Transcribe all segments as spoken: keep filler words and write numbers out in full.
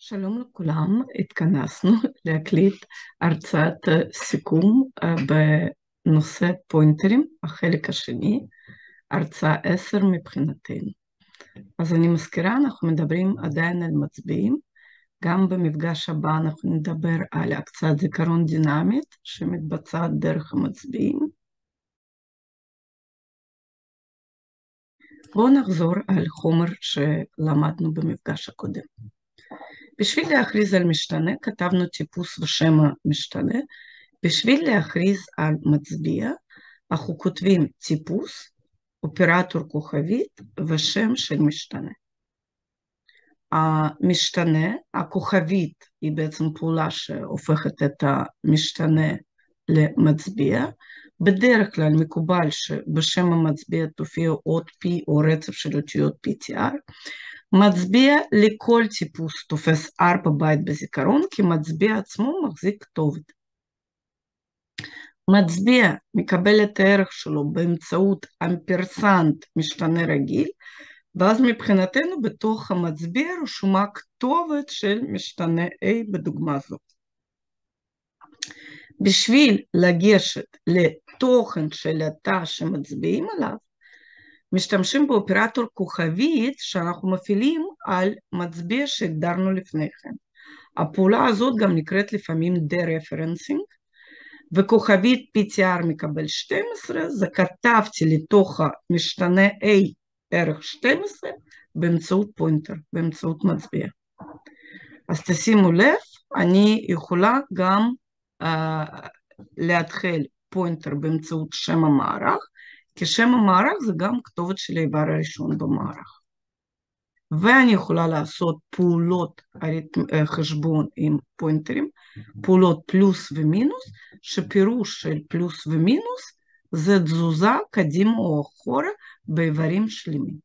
שלום לכולם, התכנסנו להקליט הרצאת סיכום בנושא פוינטרים, החלק השני, הרצאה עשר מבחינתנו. אז אני מזכירה, אנחנו מדברים עדיין על מצביעים, גם במפגש הבא אנחנו נדבר על הקצאת זיכרון דינמית שמתבצעת דרך המצביעים. בואו נחזור על חומר שלמדנו במפגש הקודם. בשביל להכריז על משתנה, כתבנו טיפוס ושם המשתנה. בשביל להכריז על מצביע, אנחנו כותבים טיפוס, אופרטור כוכבית ושם של משתנה. המשתנה, הכוכבית, היא בעצם פעולה שהופכת את המשתנה למצביע. בדרך כלל מקובל שבשם המצביע תופיע אות P או רצף של אותיות פי טי אר. מצביע לכל טיפוס תופס ארבע בית בזיכרון, כי מצביע עצמו מחזיק כתובת. מצביע מקבל את הערך שלו באמצעות אמפרסנד משתנה רגיל, ואז מבחינתנו בתוך המצביע רשומה כתובת של משתנה A בדוגמה זו. בשביל לגשת לתוכן של התא שמצביעים עליו, משתמשים באופרטור כוכבית שאנחנו מפעילים על מצביע שהגדרנו לפני כן. הפעולה הזאת גם נקראת לפעמים דה-רפרנסינג, וכוכבית פי טי אר מקבל שתים עשרה, זה כתבתי לתוך המשתנה A ערך שתים עשרה באמצעות פוינטר, באמצעות מצביע. אז תשימו לב, אני יכולה גם uh, להתחיל פוינטר באמצעות שם המערך, כי שם המערך זה גם כתובת של האיבר הראשון במערך. ואני יכולה לעשות פעולות חשבון עם פוינטרים, פעולות פלוס ומינוס, שפירוש של פלוס ומינוס זה תזוזה קדימה או אחורה באיברים שלמים.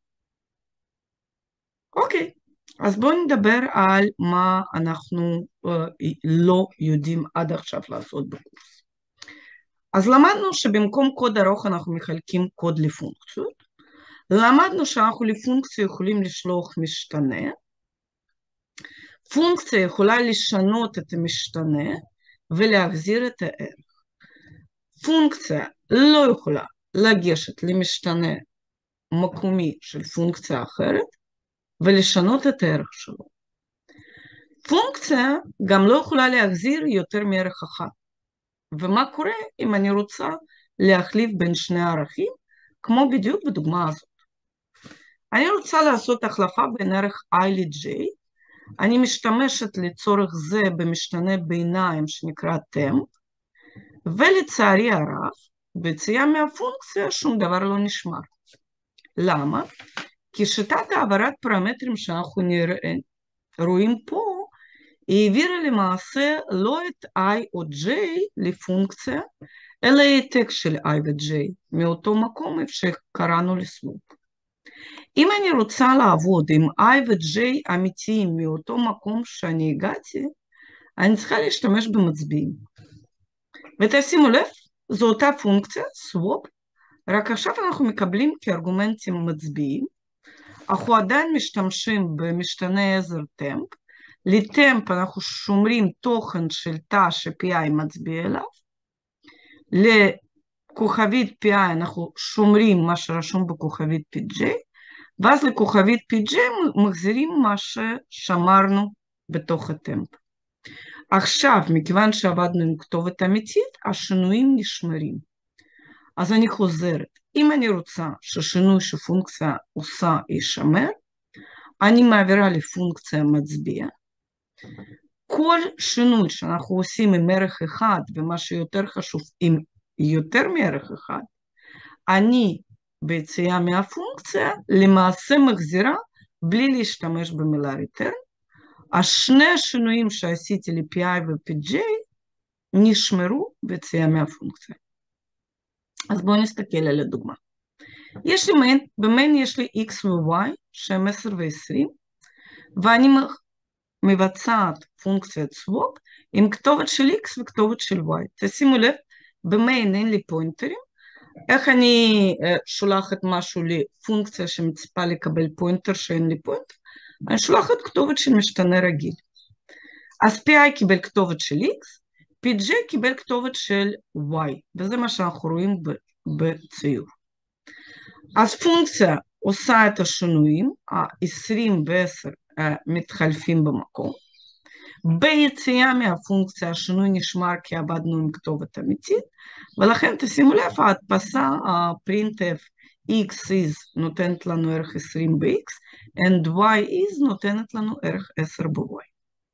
אוקיי, אז בואו נדבר על מה אנחנו uh, לא יודעים עד עכשיו לעשות בקורס. אז למדנו שבמקום קוד ארוך אנחנו מחלקים קוד לפונקציות. למדנו שאנחנו לפונקציה יכולים לשלוח משתנה. פונקציה יכולה לשנות את המשתנה ולהחזיר את הערך. פונקציה לא יכולה לגשת למשתנה מקומי של פונקציה אחרת ולשנות את הערך שלו. פונקציה גם לא יכולה להחזיר יותר מערך אחד. ומה קורה אם אני רוצה להחליף בין שני ערכים, כמו בדיוק בדוגמה הזאת. אני רוצה לעשות החלפה בין ערך I ל-J, אני משתמשת לצורך זה במשתנה ביניים שנקרא temp, ולצערי הרב, ביציאה מהפונקציה שום דבר לא נשמר. למה? כי שיטת העברת פרמטרים שאנחנו נראה, רואים פה, היא העבירה למעשה לא את I או J לפונקציה, אלא העתק של I ו-J, מאותו מקום איפה שקראנו לסלופ. אם אני רוצה לעבוד עם I ו-J אמיתיים מאותו מקום שאני הגעתי, אני צריכה להשתמש במצביעים. ותשימו לב, זו אותה פונקציה, swap, רק עכשיו אנחנו מקבלים כארגומנטים מצביעים, אנחנו עדיין משתמשים במשתנה עזר temp, לטמפ אנחנו שומרים תוכן של תא ש-פי איי מצביע אליו, לכוכבית פי איי אנחנו שומרים מה שרשום בכוכבית פי ג'יי, ואז לכוכבית פי ג'יי מחזירים מה ששמרנו בתוך הטמפ. עכשיו, מכיוון שעבדנו עם כתובת אמיתית, השינויים נשמרים. אז אני חוזרת. אם אני רוצה ששינוי שפונקציה עושה יישמר, אני מעבירה לפונקציה מצביע. כל שינוי שאנחנו עושים עם ערך אחד, ומה שיותר חשוב, עם יותר מערך אחד, אני ביציאה מהפונקציה למעשה מחזירה בלי להשתמש במילה return. השני השינויים שעשיתי ל-פי איי ו-פי ג'יי נשמרו ביציאה מהפונקציה. אז בואו נסתכל על הדוגמה. יש לי מיין, במיין יש לי x ו-y שהם עשר ו-עשרים, ואני מבצעת פונקציית swap עם כתובת של x וכתובת של y. תשימו לב, במיין אין לי פוינטרים, איך אני שולחת משהו לפונקציה שמצפה לקבל פוינטר שאין לי פוינטר? אני שולחת כתובת של משתנה רגיל. אז פי איי קיבל כתובת של X, פי ג'יי קיבל כתובת של Y, וזה מה שאנחנו רואים בציור. אז פונקציה עושה את השינויים, ה-עשרים ו-עשר מתחלפים במקום. ביציאה מהפונקציה השינוי נשמר כי עבדנו עם כתובת אמיתית, ולכן תשימו לב, ההדפסה, ה-printf x is נותנת לנו ערך עשרים ב-x, and y is נותנת לנו ערך עשר ב-y.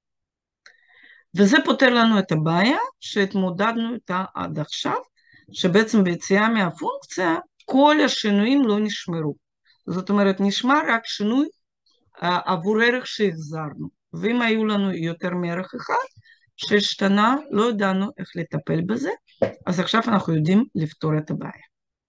וזה פותר לנו את הבעיה שהתמודדנו איתה עד עכשיו, שבעצם ביציאה מהפונקציה כל השינויים לא נשמרו. זאת אומרת, נשמר רק שינוי עבור ערך שהחזרנו. ואם היו לנו יותר מערך אחד שהשתנה, לא ידענו איך לטפל בזה, אז עכשיו אנחנו יודעים לפתור את הבעיה.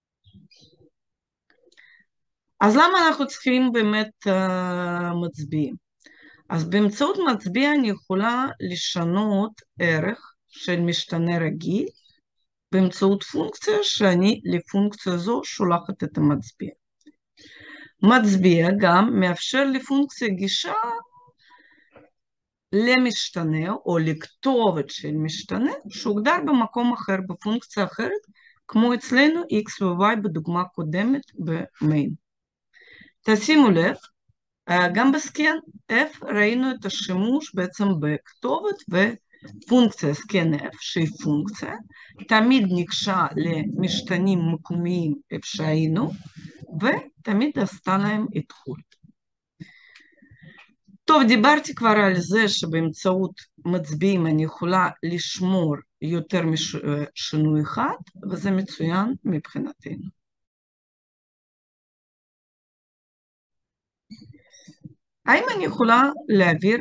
אז למה אנחנו צריכים באמת uh, מצביעים? אז באמצעות מצביע אני יכולה לשנות ערך של משתנה רגיל, באמצעות פונקציה שאני לפונקציה זו שולחת את המצביע. מצביע גם מאפשר לפונקציה גישה למשתנה או לכתובת של משתנה שהוגדר במקום אחר, בפונקציה אחרת, כמו אצלנו x ו-y בדוגמה קודמת במיין. תשימו לב, גם בסקן f ראינו את השימוש בעצם בכתובת ופונקציה, סקן f שהיא פונקציה, תמיד נקשה למשתנים מקומיים איפה שהיינו, ותמיד עשתה להם איתחול. טוב, דיברתי כבר על זה שבאמצעות מצביעים אני יכולה לשמור יותר משינוי אחד, וזה מצוין מבחינתנו. האם אני יכולה להעביר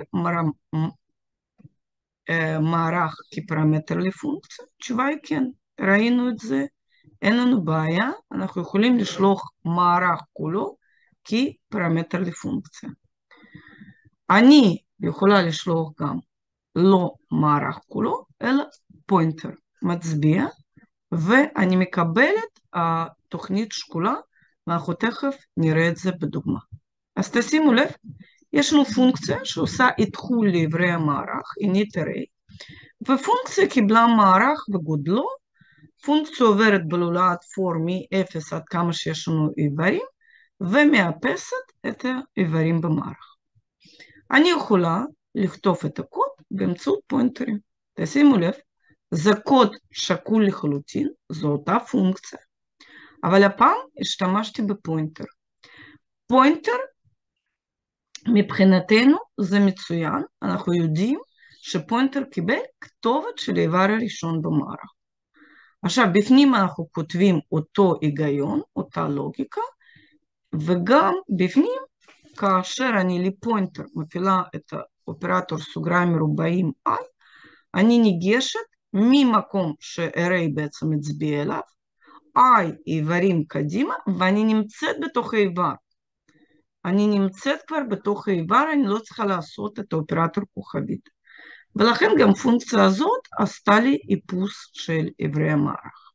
מערך כפרמטר לפונקציה? תשובה היא כן, ראינו את זה, אין לנו בעיה, אנחנו יכולים לשלוח מערך כולו כפרמטר לפונקציה. אני יכולה לשלוח גם לא מערך כולו, אלא פוינטר, מצביע, ואני מקבלת התוכנית שקולה, ואנחנו תכף נראה את זה בדוגמה. אז תשימו לב, יש לנו פונקציה שעושה איתחול לעברי המערך, init array, ופונקציה קיבלה מערך וגודלו, פונקציה עוברת בלולאת for מ-אפס עד כמה שיש לנו איברים, ומאפסת את האיברים במערך. אני יכולה לכתוב את הקוד באמצעות פוינטרים. תשימו לב, זה קוד שקול לחלוטין, זו אותה פונקציה, אבל הפעם השתמשתי בפוינטר. פוינטר מבחינתנו זה מצוין, אנחנו יודעים שפוינטר קיבל כתובת של האיבר הראשון במערך. עכשיו, בפנים אנחנו כותבים אותו היגיון, אותה לוגיקה, וגם בפנים, כאשר אני לפוינטר מפעילה את האופרטור סוגריים מרובעים i, אני ניגשת ממקום ש-array בעצם מצביע אליו, i איברים קדימה, ואני נמצאת בתוך האיבר. אני נמצאת כבר בתוך האיבר, אני לא צריכה לעשות את האופרטור כוכבית. ולכן גם פונקציה הזאת עשתה לי איפוס של איברי המערך.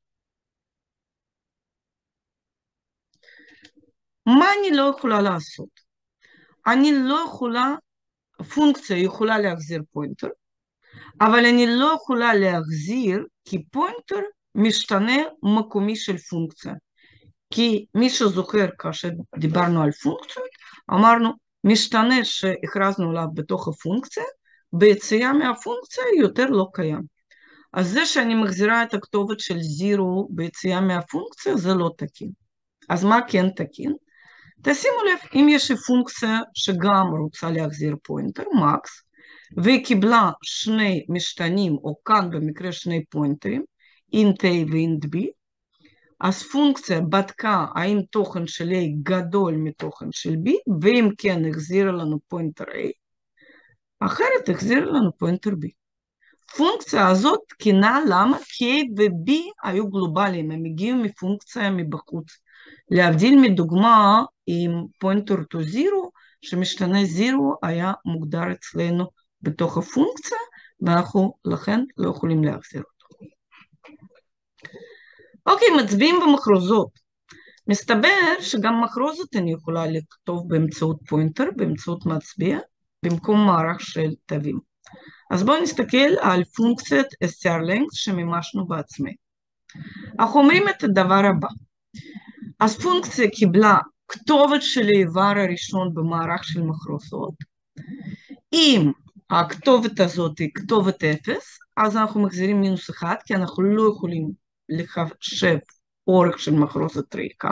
מה אני לא יכולה לעשות? אני לא יכולה, פונקציה יכולה להחזיר פוינטר, אבל אני לא יכולה להחזיר כי פוינטר משתנה מקומי של פונקציה. כי מי שזוכר כאשר דיברנו על פונקציות, אמרנו משתנה שהכרזנו עליו בתוך הפונקציה, ביציאה מהפונקציה יותר לא קיים. אז זה שאני מחזירה את הכתובת של זירו ביציאה מהפונקציה, זה לא תקין. אז מה כן תקין? תשימו לב, אם יש לי פונקציה שגם רוצה להחזיר פוינטר, מקס, והיא קיבלה שני משתנים, או כאן במקרה שני פוינטרים, int a ו-int b, אז פונקציה בדקה האם תוכן של a גדול מתוכן של b, ואם כן החזירה לנו פוינטר a, אחרת החזירה לנו פוינטר b. פונקציה הזאת תקינה למה? כי a ו-b היו גלובליים, הם הגיעו מפונקציה מבחוץ. להבדיל מדוגמה עם פוינטר to zero, שמשתנה zero היה מוגדר אצלנו בתוך הפונקציה, ואנחנו לכן לא יכולים להחזיר אותו. אוקיי, מצביעים במחרוזות. מסתבר שגם מחרוזות אני יכולה לכתוב באמצעות פוינטר, באמצעות מצביע, במקום מערך של תווים. אז בואו נסתכל על פונקציית strlength שמימשנו בעצמנו. אנחנו אומרים את הדבר הבא. אז פונקציה קיבלה כתובת של האיבר הראשון במערך של מחרוזות. אם הכתובת הזאת היא כתובת אפס, אז אנחנו מחזירים מינוס אחד, כי אנחנו לא יכולים לחשב אורך של מחרוזת ריקה.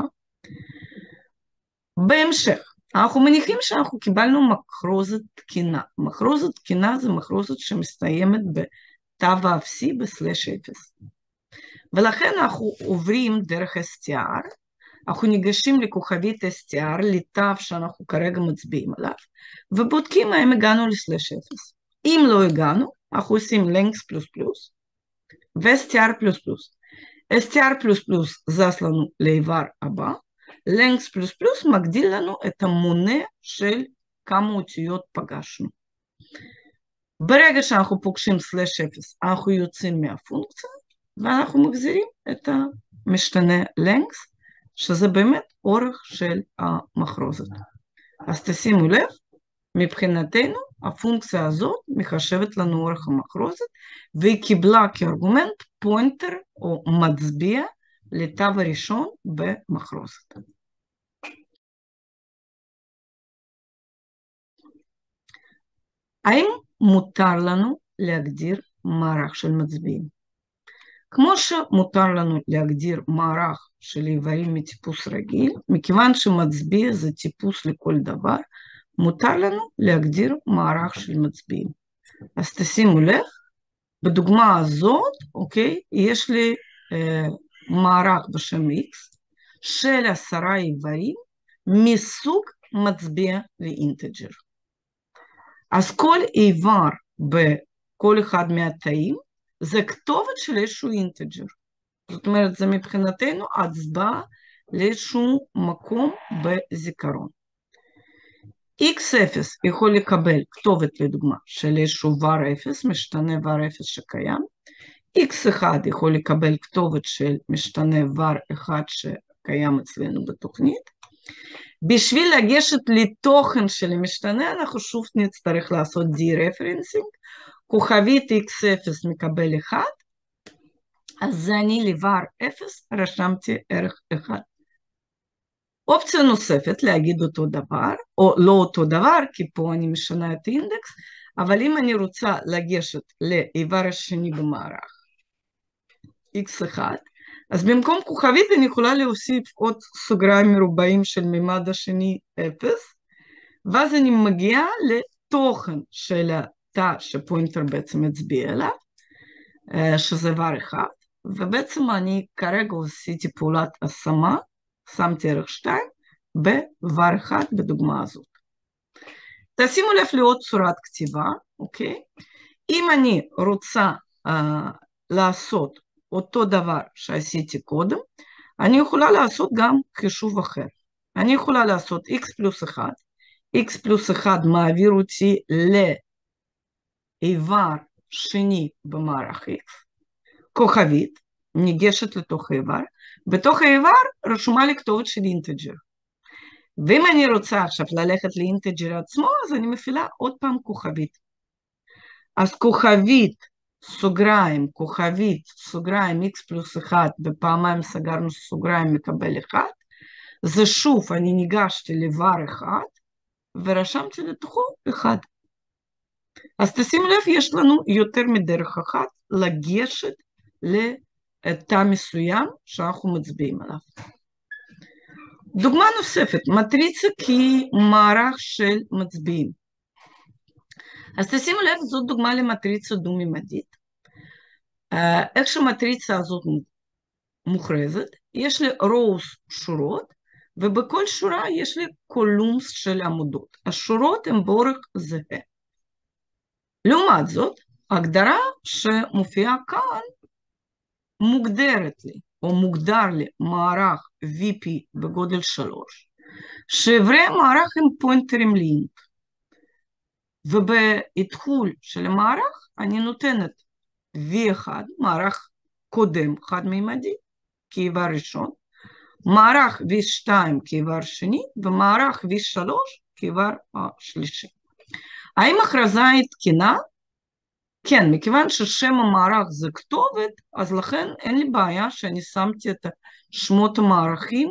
בהמשך, אנחנו מניחים שאנחנו קיבלנו מחרוזת תקינה. מחרוזת תקינה זה מחרוזת שמסתיימת בתו האפסי בסלש אפס. ולכן אנחנו עוברים דרך אס טי אר, אנחנו ניגשים לכוכבית אס טי אר, לתו שאנחנו כרגע מצביעים עליו, ובודקים האם הגענו לסלש אפס. אם לא הגענו, אנחנו עושים length פלוס פלוס, ו-אס טי אר פלוס פלוס. אס טי אר פלוס פלוס זז לנו לאיבר הבא, length פלוס פלוס מגדיל לנו את המונה של כמה אותיות פגשנו. ברגע שאנחנו פוגשים סלש אפס, אנחנו יוצאים מהפונקציה, ואנחנו מחזירים את המשתנה length, שזה באמת אורך של המחרוזת. אז תשימו לב, מבחינתנו הפונקציה הזאת מחשבת לנו אורך המחרוזת, והיא קיבלה כארגומנט פוינטר או מצביע לתו הראשון במחרוזת. האם מותר לנו להגדיר מערך של מצביעים? כמו שמותר לנו להגדיר מערך של איברים מטיפוס רגיל, מכיוון שמצביע זה טיפוס לכל דבר, מותר לנו להגדיר מערך של מצביעים. אז תשימו לב, בדוגמה הזאת, אוקיי, יש לי אה, מערך בשם X של עשרה איברים מסוג מצביע לאינטג'ר. אז כל איבר בכל אחד מהתאים זה כתובת של איזשהו אינטג'ר. זאת אומרת, זה מבחינתנו הצבעה לאיזשהו מקום בזיכרון. אקס אפס יכול לקבל כתובת לדוגמה של איזשהו var אפס, משתנה var אפס שקיים. אקס אחד יכול לקבל כתובת של משתנה var אחד שקיים אצלנו בתוכנית. בשביל לגשת לתוכן של המשתנה, אנחנו שוב נצטרך לעשות די-רפרנסינג. כוכבית אקס אפס מקבל אחד, אז אני ל-var אפס רשמתי ערך אחד. אופציה נוספת להגיד אותו דבר, או לא אותו דבר, כי פה אני משנה את האינדקס, אבל אם אני רוצה לגשת לאיבר השני במערך, אקס אחד, אז במקום כוכבית אני יכולה להוסיף עוד סוגריים מרובעים של מימד השני אפס, ואז אני מגיעה לתוכן של התא שפוינטר בעצם מצביע אליו, שזה var אחד, ובעצם אני כרגע עשיתי פעולת השמה, שמתי ערך שתיים, ב-var אחד בדוגמה הזאת. תשימו לב לעוד צורת כתיבה, אוקיי? אם אני רוצה uh, לעשות אותו דבר שעשיתי קודם, אני יכולה לעשות גם חישוב אחר. אני יכולה לעשות x פלוס אחד, x פלוס אחד מעביר אותי לאיבר שני במערך x, כוכבית, ניגשת לתוך האיבר, בתוך האיבר רשומה לי כתובת של אינטג'ר. ואם אני רוצה עכשיו ללכת לאינטג'ר עצמו, אז אני מפעילה עוד פעם כוכבית. אז כוכבית, סוגריים, כוכבית, סוגריים, x פלוס אחד, בפעמיים סגרנו סוגריים מקבל אחד, זה שוב, אני ניגשתי לvar אחד, ורשמתי לתוכו אחד. אז תשימו לב, יש לנו יותר מדרך אחת לגשת לתא מסוים שאנחנו מצביעים עליו. דוגמה נוספת, מטריצה כמערך של מצביעים. אז תשימו לב, זאת דוגמה למטריצה דו-ממדית. איך שמטריצה הזאת מוכרזת, יש לי rows שורות, ובכל שורה יש לי קולומס של עמודות. השורות הן באורך זהה. לעומת זאת, ההגדרה שמופיעה כאן מוגדרת לי, או מוגדר לי מערך וי פי בגודל שלוש, שעברי המערך הם פוינטרים לאינט. ובהתחול של המערך אני נותנת וי אחד, מערך קודם חד-מימדי, כאיבר ראשון, מערך וי שתיים כאיבר שני, ומערך וי שלוש כאיבר השלישי. האם הכרזה היא תקינה? כן, מכיוון ששם המערך זה כתובת, אז לכן אין לי בעיה שאני שמתי את שמות המערכים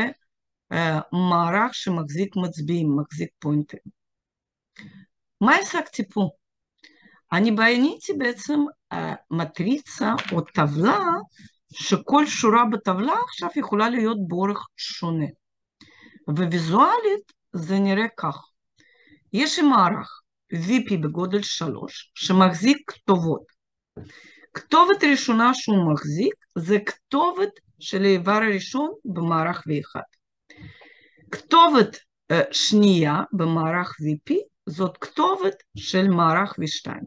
במערך שמחזיק מצביעים, מחזיק פוינטרים. מה השגתי פה? אני בניתי בעצם מטריצה או טבלה, שכל שורה בטבלה עכשיו יכולה להיות באורך שונה. וויזואלית זה נראה כך. יש מערך וי פי בגודל שלוש שמחזיק כתובות. כתובת ראשונה שהוא מחזיק זה כתובת של האיבר הראשון במערך וי אחת. כתובת uh, שנייה במערך וי פי זאת כתובת של מערך וי שתיים.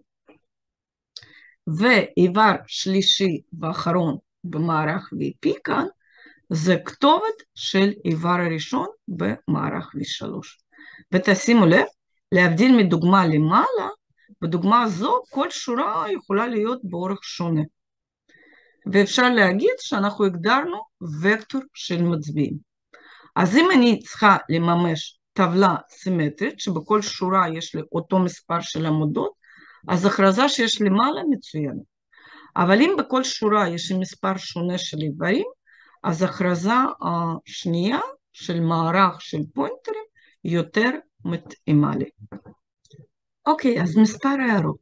ואיבר שלישי ואחרון במערך וי פי כאן זה כתובת של איבר הראשון במערך וי שלוש. ותשימו לב, להבדיל מדוגמה למעלה, בדוגמה הזו כל שורה יכולה להיות באורך שונה. ואפשר להגיד שאנחנו הגדרנו וקטור של מצביעים. אז אם אני צריכה לממש טבלה סימטרית, שבכל שורה יש לי אותו מספר של עמודות, אז הכרזה שיש למעלה מצוינת. אבל אם בכל שורה יש לי מספר שונה של איברים, אז הכרזה השנייה של מערך של פוינטרים יותר מתאימה לי. אוקיי, אז מספר הערות.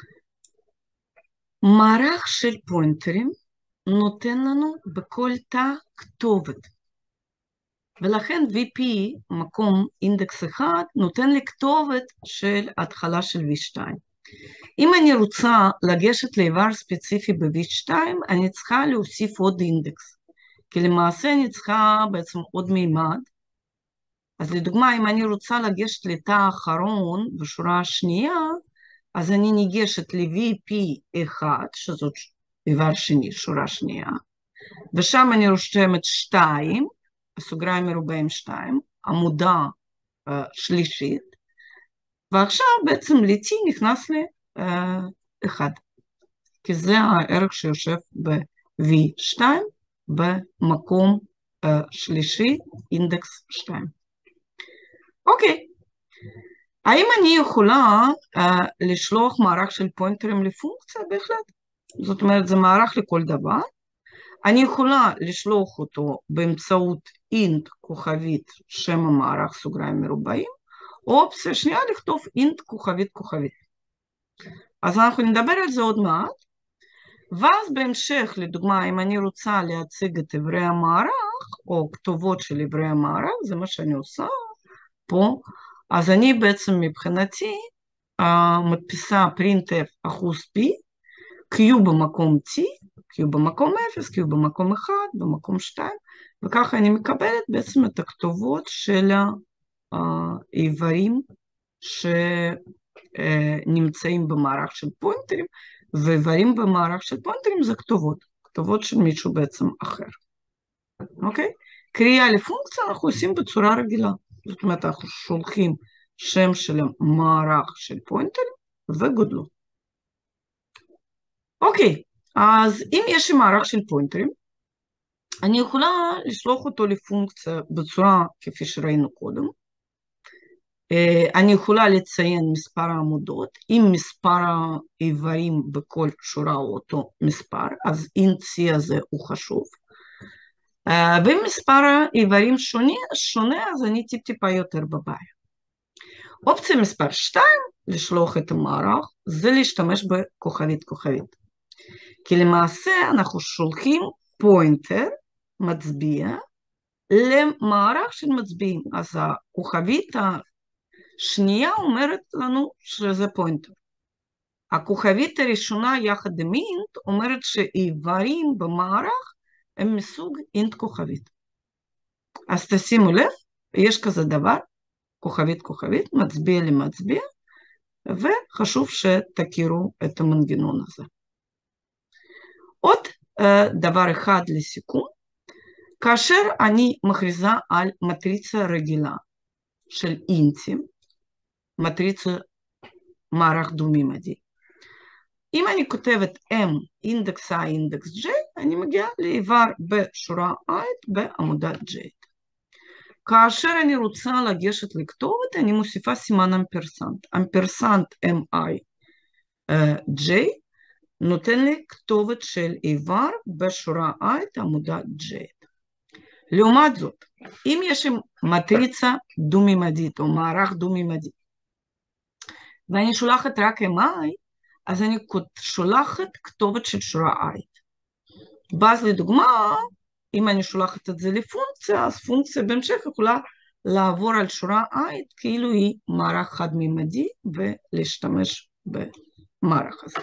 מערך של פוינטרים נותן לנו בכל תא כתובת. ולכן וי פי, מקום אינדקס אחד, נותן לי כתובת של התחלה של וי שתיים. אם אני רוצה לגשת לאיבר ספציפי ב-וי שתיים, אני צריכה להוסיף עוד אינדקס. כי למעשה אני צריכה בעצם עוד מימד. אז לדוגמה, אם אני רוצה לגשת לתא האחרון בשורה השנייה, אז אני ניגשת ל-וי פי אחד, שזאת איבר שני, שורה שנייה, ושם אני רושמת שתיים, סוגריים מרובעים שתיים, עמודה uh, שלישית, ועכשיו בעצם ל-T נכנס לי uh, אחד, כי זה הערך שיושב ב-וי שתיים במקום uh, שלישי, אינדקס שתיים. אוקיי, האם אני יכולה uh, לשלוח מערך של פוינטרים לפונקציה? בהחלט. זאת אומרת, זה מערך לכל דבר. אני יכולה לשלוח אותו באמצעות אינט כוכבית שם המערך סוגריים מרובעים, או אופציה שנייה לכתוב אינט כוכבית כוכבית. אז אנחנו נדבר על זה עוד מעט, ואז בהמשך, לדוגמה, אם אני רוצה להציג את עברי המערך, או כתובות של עברי המערך, זה מה שאני עושה פה, אז אני בעצם מבחינתי uh, מדפיסה printf אחוז p, q במקום t, q במקום אפס, q במקום אחד, במקום שתיים, וככה אני מקבלת בעצם את הכתובות של האיברים שנמצאים במערך של פוינטרים, ואיברים במערך של פוינטרים זה כתובות, כתובות של מישהו בעצם אחר. אוקיי? קריאה לפונקציה אנחנו עושים בצורה רגילה. זאת אומרת, אנחנו שולחים שם של המערך של פוינטרים וגודלו. אוקיי, אז אם יש לי מערך של פוינטרים, אני יכולה לשלוח אותו לפונקציה בצורה כפי שראינו קודם. אני יכולה לציין מספר העמודות, אם מספר האיברים בכל שורה הוא אותו מספר, אז אינט C הזה הוא חשוב. ואם מספר האיברים שונה, שונה, אז אני טיפ טיפה יותר בבעיה. אופציה מספר שתיים, לשלוח את המערך, זה להשתמש בכוכבית כוכבית. כי למעשה אנחנו שולחים פוינטר, מצביע, למערך של מצביעים. אז הכוכבית השנייה אומרת לנו שזה פוינטר. הכוכבית הראשונה יחד עם אינט אומרת שאיברים במערך הם מסוג אינט כוכבית. אז תשימו לב, יש כזה דבר, כוכבית כוכבית, מצביע למצביע, וחשוב שתכירו את המנגנון הזה. עוד uh, דבר אחד לסיכום, כאשר אני מכריזה על מטריצה רגילה של אינטים, מטריצה מערך דו-ממדי, אם אני כותבת M, אינדקס I, אינדקס J, אני מגיעה לאיבר בשורה I בעמודה J. כאשר אני רוצה לגשת לכתובת, אני מוסיפה סימן אמפרסנט. אמפרסנט M I J, נותן לי כתובת של איבר בשורה I עמודה J. לעומת זאת, אם יש מטריצה דו-ממדית או מערך דו-ממדי, ואני שולחת רק אם I, אז אני שולחת כתובת של שורה I. ואז לדוגמה, אם אני שולחת את זה לפונקציה, אז פונקציה בהמשך יכולה לעבור על שורה I, כאילו היא מערך חד-ממדי, ולהשתמש במערך הזה.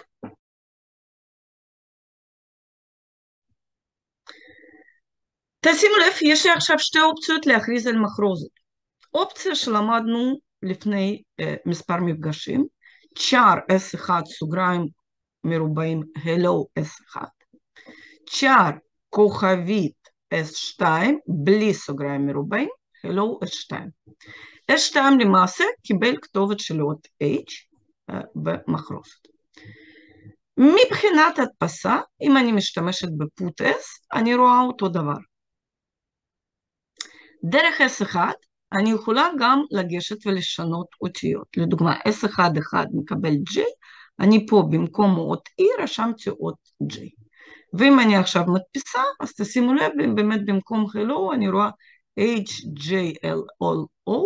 תשימו לב, יש לי עכשיו שתי אופציות להכריז על מחרוזת. אופציה שלמדנו לפני uh, מספר מפגשים, char אס אחת סוגריים מרובעים hello אס אחת, char כוכבית אס שתיים בלי סוגריים מרובעים hello אס שתיים. אס שתיים למעשה קיבל כתובת של אות H uh, במחרוזת. מבחינת הדפסה, אם אני משתמשת בפוט S, אני רואה אותו דבר. דרך אס אחת אני יכולה גם לגשת ולשנות אותיות. לדוגמה, אס אחת אחת מקבל J, אני פה במקום אות E רשמתי אות J. ואם אני עכשיו מדפיסה, אז תשימו לב, באמת במקום hello אני רואה H J L O.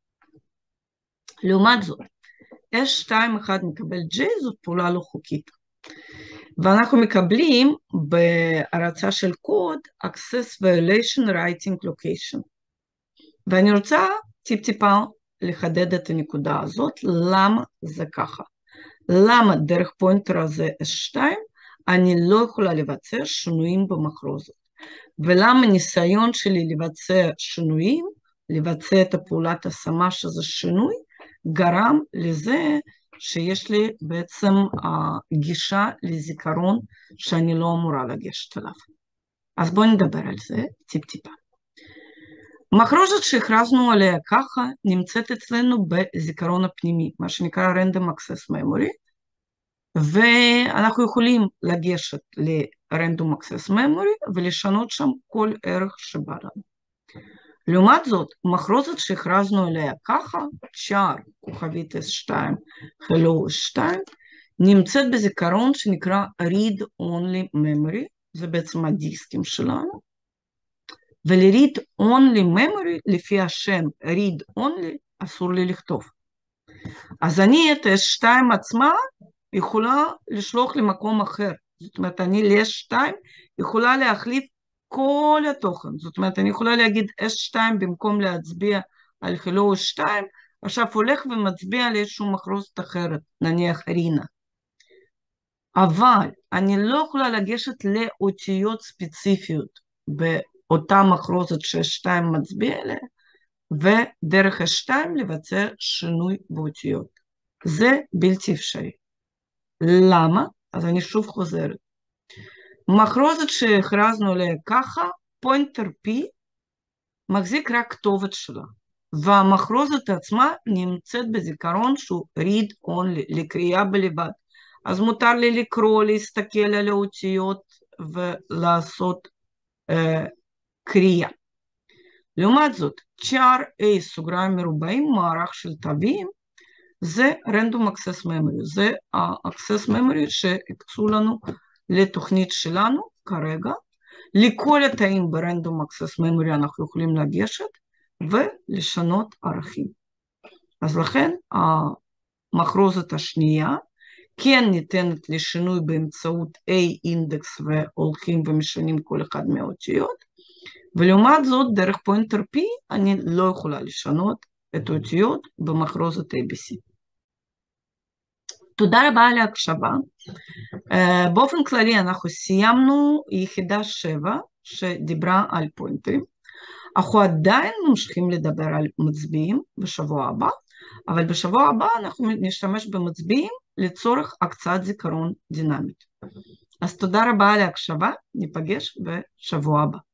לעומת זאת, אס שתיים אחת מקבל J, זאת פעולה לא חוקית. ואנחנו מקבלים בהרצה של קוד Access Violation Writing Location. ואני רוצה טיפ-טיפה לחדד את הנקודה הזאת, למה זה ככה. למה דרך פוינטר הזה אס שתיים אני לא יכולה לבצע שינויים במחרוזת. ולמה ניסיון שלי לבצע שינויים, לבצע את הפעולת השמה שזה שינוי, גרם לזה שיש לי בעצם גישה לזיכרון שאני לא אמורה לגשת אליו. אז בואו נדבר על זה טיפ-טיפה. מחרוזת שהכרזנו עליה ככה נמצאת אצלנו בזיכרון הפנימי, מה שנקרא Random Access Memory, ואנחנו יכולים לגשת ל-Random Access Memory ולשנות שם כל ערך שבא לנו. לעומת זאת, מחרוזת שהכרזנו עליה ככה, char כוכבית אס שתיים, hello אס שתיים, נמצאת בזיכרון שנקרא read only memory, זה בעצם הדיסקים שלנו, ול-read only memory, לפי השם read only, אסור לי לכתוב. אז אני את אס שתיים עצמה יכולה לשלוח למקום אחר. זאת אומרת, אני ל-אס שתיים יכולה להחליף כל התוכן. זאת אומרת, אני יכולה להגיד אס שתיים במקום להצביע על hello אס שתיים, עכשיו הולך ומצביע על איזשהו מחרוזת אחרת, נניח רינה. אבל אני לא יכולה לגשת לאותיות ספציפיות באותה מחרוזת ש-אס שתיים מצביע עליה, ודרך אס שתיים לבצע שינוי באותיות. זה בלתי אפשרי. למה? אז אני שוב חוזרת. מחרוזת שהכרזנו עליה ככה, פוינטר P מחזיק רק כתובת שלה, והמחרוזת עצמה נמצאת בזיכרון שהוא read only, לקריאה בלבד. אז מותר לי לקרוא, להסתכל על האותיות ולעשות אה, קריאה. לעומת זאת, char A סוגריים מרובעים, מערך של תווים, זה Random Access Memory, זה ה-Access Memory שהקצו לנו לתוכנית שלנו כרגע. לכל התאים ב-Random Access Memory אנחנו יכולים לגשת ולשנות ערכים. אז לכן המחרוזת השנייה כן ניתנת לשינוי באמצעות A-אינדקס והולכים ומשנים כל אחד מהאותיות, ולעומת זאת דרך פוינטר P אני לא יכולה לשנות את האותיות במחרוזת איי בי סי. תודה רבה על ההקשבה. Uh, באופן כללי אנחנו סיימנו יחידה שבע שדיברה על פוינטרים. אנחנו עדיין ממשיכים לדבר על מצביעים בשבוע הבא, אבל בשבוע הבא אנחנו נשתמש במצביעים לצורך הקצאת זיכרון דינמית. אז תודה רבה על ההקשבה, ניפגש בשבוע הבא.